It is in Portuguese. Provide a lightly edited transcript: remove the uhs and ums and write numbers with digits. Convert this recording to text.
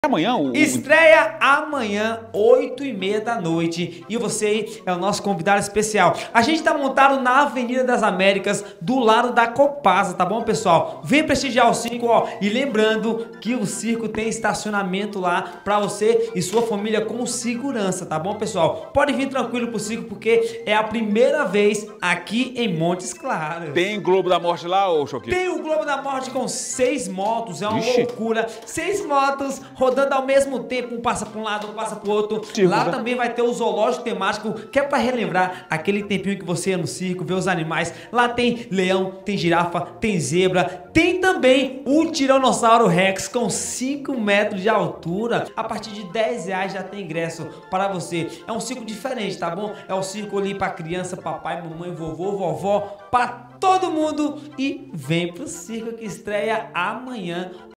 Amanhã Estreia amanhã, 8h30 da noite. E você é o nosso convidado especial. A gente tá montado na Avenida das Américas, do lado da Copasa, tá bom, pessoal? Vem prestigiar o circo, ó. E lembrando que o circo tem estacionamento lá pra você e sua família com segurança, tá bom, pessoal? Pode vir tranquilo pro circo, porque é a primeira vez aqui em Montes Claros. tem Globo da Morte lá, ô Choquinho? Tem o Globo da Morte com 6 motos, é uma Vixe. loucura. 6 motos rodando ao mesmo tempo, um passa para um lado, um passa para o outro. Circo, Lá né? também vai ter o zoológico temático, que é para relembrar aquele tempinho que você ia no circo, ver os animais. Lá tem leão, tem girafa, tem zebra, tem também o Tiranossauro Rex com 5 metros de altura. A partir de R$10 já tem ingresso para você. É um circo diferente, tá bom? É um circo ali para criança, papai, mamãe, vovô, vovó, para todo mundo. E vem pro circo que estreia amanhã.